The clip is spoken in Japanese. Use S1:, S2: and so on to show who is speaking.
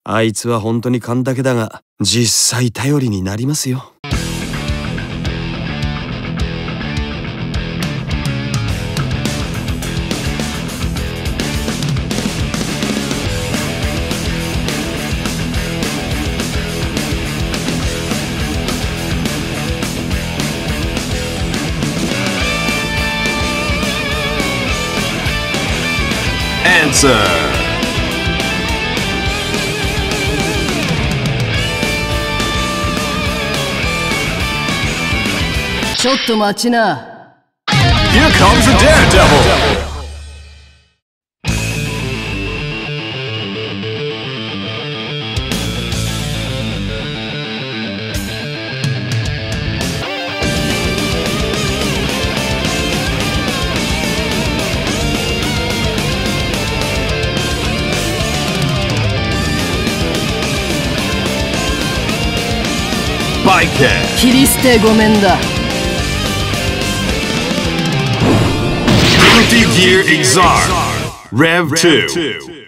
S1: あいつは本当に勘だけだが、実際頼りになりますよ。
S2: Answer.
S3: ちょっと待ちな。
S2: Here comes a daredevil. Bycast.
S3: 切り捨てごめんだ。
S2: Guilty Gear Xrd Rev 2.